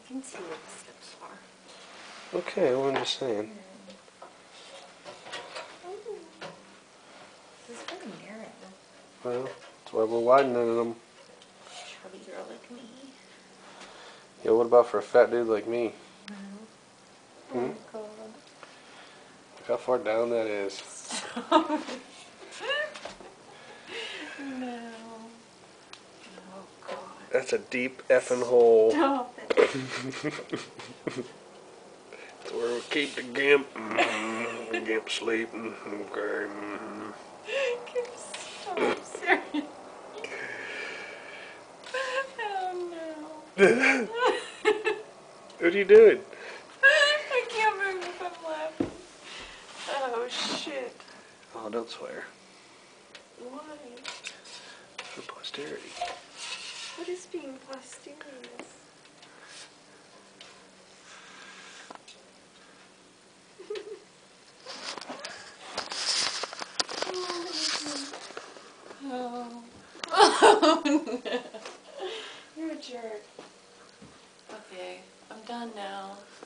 can see where the steps are. Okay, well, I'm just saying. This is very narrow. Well, that's why we're widening them. Chubby girl like me. Yeah, what about for a fat dude like me? Oh God. Look how far down that is. No. Oh God. That's a deep effing hole. Stop it. That's where we keep the gimp. Gimp sleeping. Okay. Stop, serious. Oh no. What are you doing? I can't move if I'm laughing. Oh shit. Oh, don't swear. Why? For posterity. What is being posterious? Oh. Oh no. You're a jerk. Okay, I'm done now.